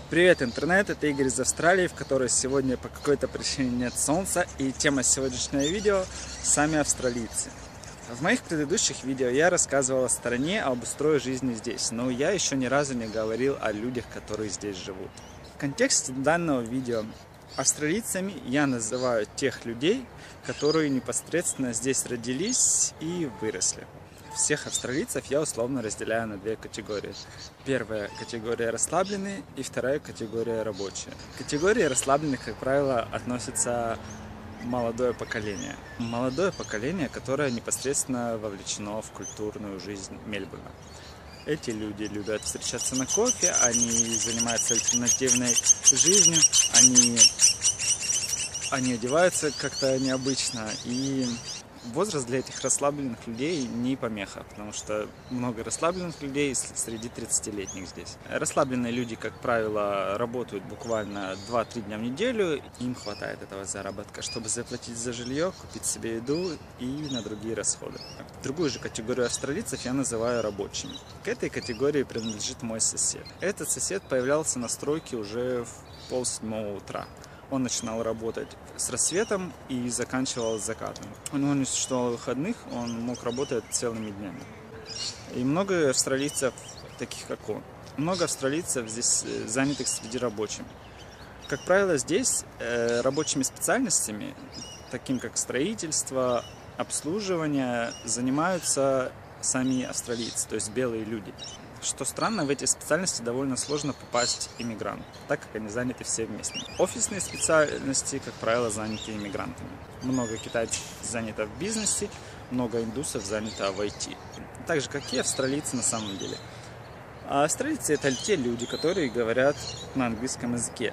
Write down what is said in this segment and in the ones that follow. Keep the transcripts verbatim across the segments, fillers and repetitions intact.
Привет, интернет, это Игорь из Австралии, в которой сегодня по какой-то причине нет солнца, и тема сегодняшнего видео – сами австралийцы. В моих предыдущих видео я рассказывал о стране, об устрое жизни здесь, но я еще ни разу не говорил о людях, которые здесь живут. В контексте данного видео австралийцами я называю тех людей, которые непосредственно здесь родились и выросли. Всех австралийцев я условно разделяю на две категории. Первая категория расслабленные и вторая категория рабочие. К категории расслабленных, как правило, относится молодое поколение. Молодое поколение, которое непосредственно вовлечено в культурную жизнь Мельбурна. Эти люди любят встречаться на кофе, они занимаются альтернативной жизнью, они, они одеваются как-то необычно, и возраст для этих расслабленных людей не помеха, потому что много расслабленных людей среди тридцатилетних здесь. Расслабленные люди, как правило, работают буквально два-три дня в неделю, им хватает этого заработка, чтобы заплатить за жилье, купить себе еду и на другие расходы. Другую же категорию австралийцев я называю рабочими. К этой категории принадлежит мой сосед. Этот сосед появлялся на стройке уже в полседьмого утра. Он начинал работать с рассветом и заканчивал с закатом. У него не существовало выходных, он мог работать целыми днями. И много австралийцев, таких как он. Много австралийцев здесь занятых среди рабочих. Как правило, здесь э, рабочими специальностями, таким как строительство, обслуживание, занимаются сами австралийцы, то есть белые люди. Что странно, в эти специальности довольно сложно попасть иммигранту, так как они заняты все вместе. Офисные специальности, как правило, заняты иммигрантами. Много китайцев занято в бизнесе, много индусов занято в ай ти. Так же, как и австралийцы на самом деле. А австралийцы — это те люди, которые говорят на английском языке.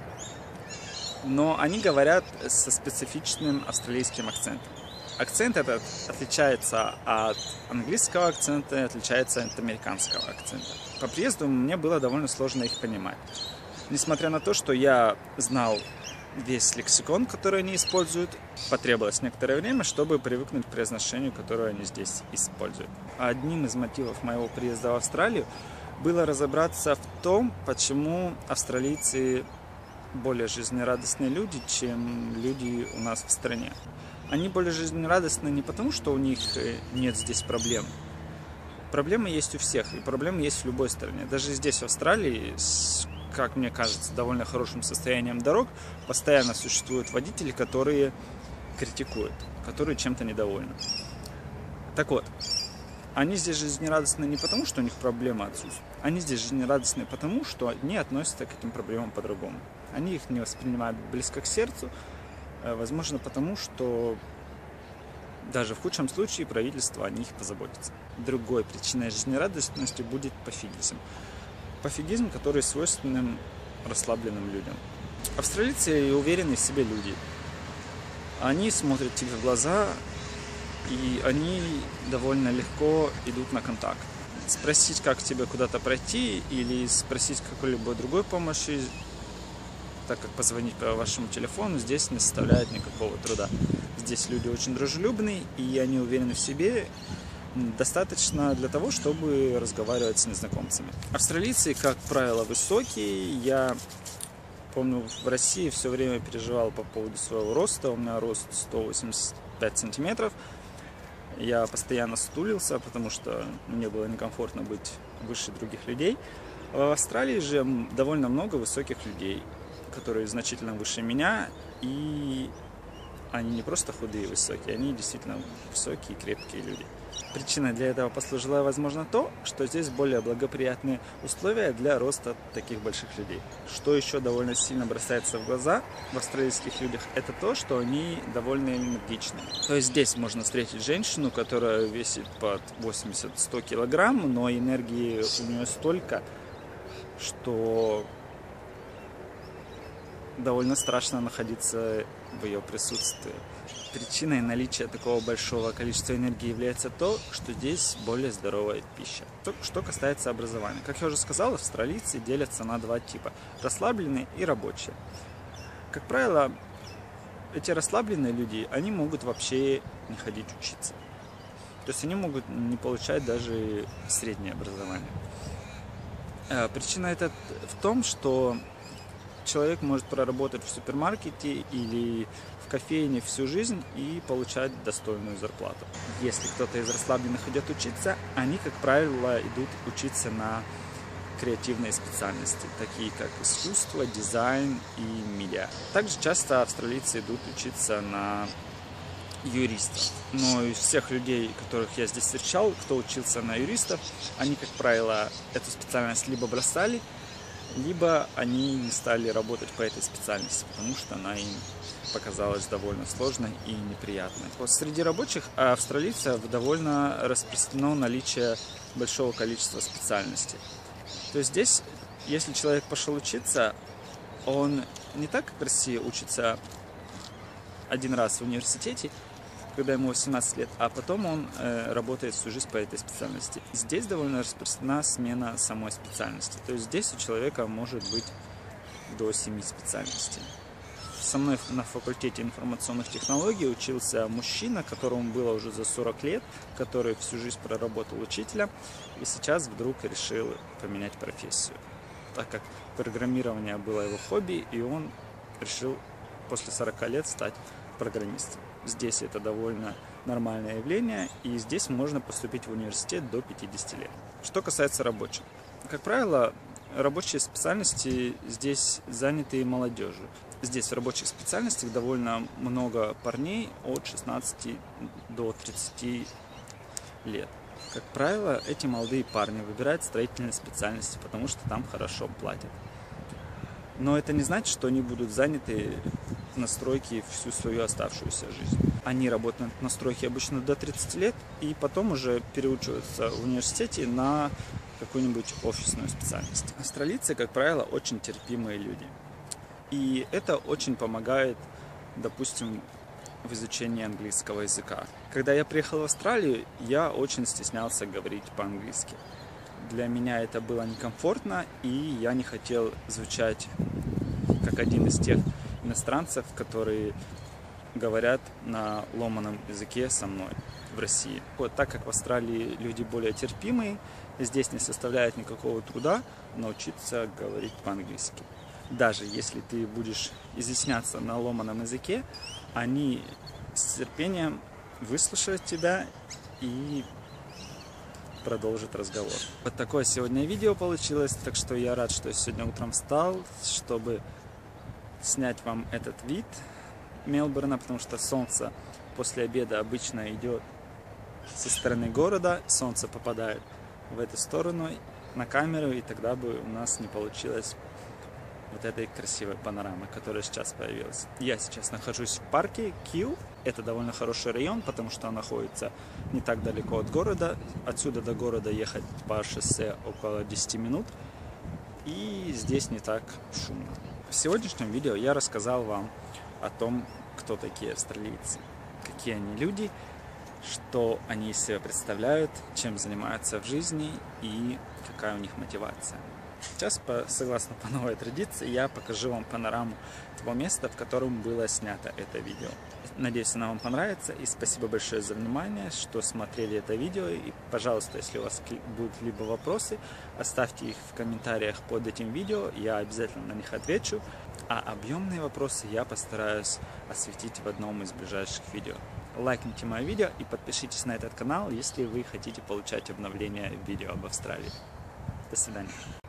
Но они говорят со специфичным австралийским акцентом. Акцент этот отличается от английского акцента, отличается от американского акцента. По приезду мне было довольно сложно их понимать. Несмотря на то, что я знал весь лексикон, который они используют, потребовалось некоторое время, чтобы привыкнуть к произношению, которое они здесь используют. Одним из мотивов моего приезда в Австралию было разобраться в том, почему австралийцы более жизнерадостные люди, чем люди у нас в стране. Они более жизнерадостны не потому, что у них нет здесь проблем. Проблемы есть у всех, и проблемы есть в любой стране. Даже здесь, в Австралии, с, как мне кажется, довольно хорошим состоянием дорог, постоянно существуют водители, которые критикуют, которые чем-то недовольны. Так вот, они здесь жизнерадостны не потому, что у них проблемы отсутствуют. Они здесь жизнерадостны потому, что они относятся к этим проблемам по-другому. Они их не воспринимают близко к сердцу. Возможно, потому что даже в худшем случае правительство о них позаботится. Другой причиной жизнерадостности будет пофигизм. Пофигизм, который свойственен расслабленным людям. Австралийцы уверенные в себе люди. Они смотрят тебе в глаза, и они довольно легко идут на контакт. Спросить, как тебе куда-то пройти, или спросить какой-либо другой помощи, так как позвонить по вашему телефону здесь не составляет никакого труда. Здесь люди очень дружелюбные, и они уверены в себе достаточно для того, чтобы разговаривать с незнакомцами. Австралийцы, как правило, высокие. Я помню, в России все время переживал по поводу своего роста. У меня рост сто восемьдесят пять сантиметров. Я постоянно стулился, потому что мне было некомфортно быть выше других людей. В Австралии же довольно много высоких людей, которые значительно выше меня, и они не просто худые и высокие, они действительно высокие и крепкие люди. Причиной для этого послужило, возможно, то, что здесь более благоприятные условия для роста таких больших людей. Что еще довольно сильно бросается в глаза в австралийских людях, это то, что они довольно энергичные. То есть здесь можно встретить женщину, которая весит под восемьдесят-сто килограмм, но энергии у нее столько, что довольно страшно находиться в ее присутствии. Причиной наличия такого большого количества энергии является то, что здесь более здоровая пища. Что касается образования. Как я уже сказал, австралийцы делятся на два типа – расслабленные и рабочие. Как правило, эти расслабленные люди, они могут вообще не ходить учиться. То есть они могут не получать даже среднее образование. Причина это в том, что человек может проработать в супермаркете или в кофейне всю жизнь и получать достойную зарплату. Если кто-то из расслабленных идет учиться, они, как правило, идут учиться на креативные специальности, такие как искусство, дизайн и медиа. Также часто австралийцы идут учиться на юристов. Но из всех людей, которых я здесь встречал, кто учился на юристов, они, как правило, эту специальность либо бросали, либо они не стали работать по этой специальности, потому что она им показалась довольно сложной и неприятной. Вот среди рабочих австралийцев довольно распространено наличие большого количества специальностей. То есть здесь, если человек пошел учиться, он не так, как в России, учится один раз в университете, когда ему восемнадцать лет, а потом он э, работает всю жизнь по этой специальности. Здесь довольно распространена смена самой специальности. То есть здесь у человека может быть до семи специальностей. Со мной на факультете информационных технологий учился мужчина, которому было уже за сорок лет, который всю жизнь проработал учителем и сейчас вдруг решил поменять профессию, так как программирование было его хобби, и он решил после сорока лет стать программистом. Здесь это довольно нормальное явление, и здесь можно поступить в университет до пятидесяти лет. Что касается рабочих. Как правило, рабочие специальности здесь заняты молодежью. Здесь в рабочих специальностях довольно много парней от шестнадцати до тридцати лет. Как правило, эти молодые парни выбирают строительные специальности, потому что там хорошо платят. Но это не значит, что они будут заняты на стройке всю свою оставшуюся жизнь. Они работают на стройке обычно до тридцати лет и потом уже переучиваются в университете на какую-нибудь офисную специальность. Австралийцы, как правило, очень терпимые люди. И это очень помогает, допустим, в изучении английского языка. Когда я приехал в Австралию, я очень стеснялся говорить по-английски. Для меня это было некомфортно, и я не хотел звучать как один из тех иностранцев, которые говорят на ломаном языке со мной в России. Вот так как в Австралии люди более терпимые, здесь не составляет никакого труда научиться говорить по-английски. Даже если ты будешь изъясняться на ломаном языке, они с терпением выслушают тебя и продолжит разговор. Вот такое сегодня видео получилось, так что я рад, что я сегодня утром встал, чтобы снять вам этот вид Мельбурна, потому что солнце после обеда обычно идет со стороны города, солнце попадает в эту сторону на камеру, и тогда бы у нас не получилось вот этой красивой панорамы, которая сейчас появилась. Я сейчас нахожусь в парке Кью. Это довольно хороший район, потому что он находится не так далеко от города. Отсюда до города ехать по шоссе около десяти минут. И здесь не так шумно. В сегодняшнем видео я рассказал вам о том, кто такие австралийцы, какие они люди, что они из себя представляют, чем занимаются в жизни и какая у них мотивация. Сейчас, по, согласно по новой традиции, я покажу вам панораму того места, в котором было снято это видео. Надеюсь, она вам понравится, и спасибо большое за внимание, что смотрели это видео. И, пожалуйста, если у вас будут либо вопросы, оставьте их в комментариях под этим видео, я обязательно на них отвечу. А объемные вопросы я постараюсь осветить в одном из ближайших видео. Лайкните мое видео и подпишитесь на этот канал, если вы хотите получать обновления видео об Австралии. До свидания.